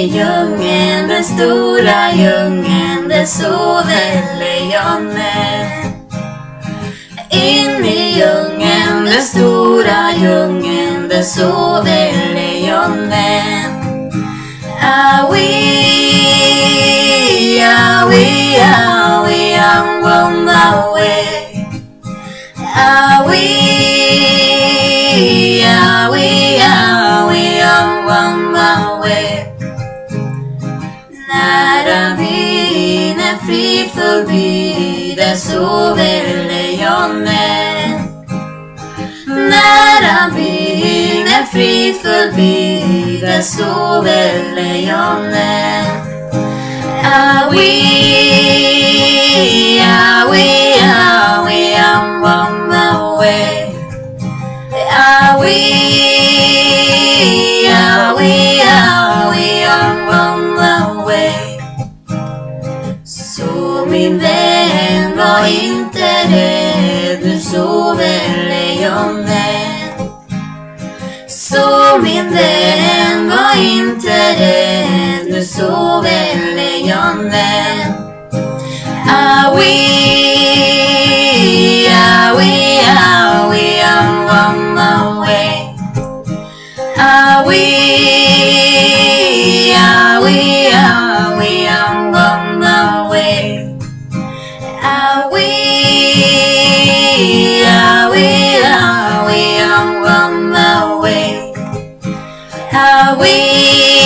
djungeln, den stora djungeln, där sover lejonet. In i djungeln, den stora djungeln, där sover lejonet. Awi, awi, awi, I'm on my way. Awi, awi, awi, I'm on my way. Nära byn är fri förbi, där sover lejonet. Nära byn är fri förbi, där sover lejonet. Awi, awi, awi, I'm on my way. Awi, awi, awi, I'm on my way. Så min vän, var inte rädd, nu sover lejonet. Så min vän, var inte rädd, nu sover lejonet. Awi, awi, awi, I'm on my way. Awi, awi, awi, I'm on my way. Awi, awi, awi, I'm on my way. Awi.